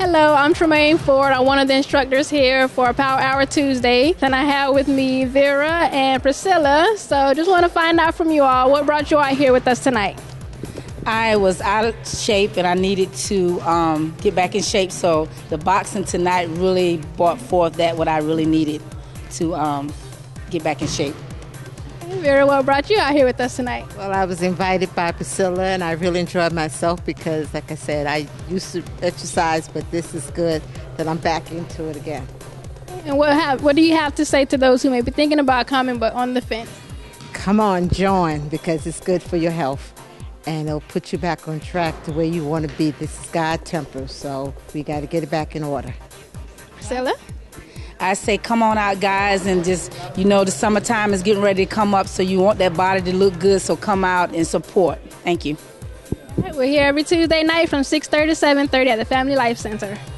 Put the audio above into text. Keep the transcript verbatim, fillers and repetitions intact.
Hello, I'm Tremaine Ford. I'm one of the instructors here for Power Hour Tuesday. And I have with me Vera and Priscilla. So just want to find out from you all, what brought you out here with us tonight? I was out of shape and I needed to um, get back in shape. So the boxing tonight really brought forth that what I really needed to um, get back in shape. Vera, what brought you out here with us tonight? Well, I was invited by Priscilla, and I really enjoyed myself because, like I said, I used to exercise, but this is good that I'm back into it again. And what have what do you have to say to those who may be thinking about coming but on the fence? Come on, join, because it's good for your health, and it'll put you back on track to where you want to be. This is God temper, so we got to get it back in order. Priscilla? I say come on out, guys, and just, you know, the summertime is getting ready to come up, so you want that body to look good, so come out and support. Thank you. All right, we're here every Tuesday night from six thirty to seven thirty at the Family Life Center.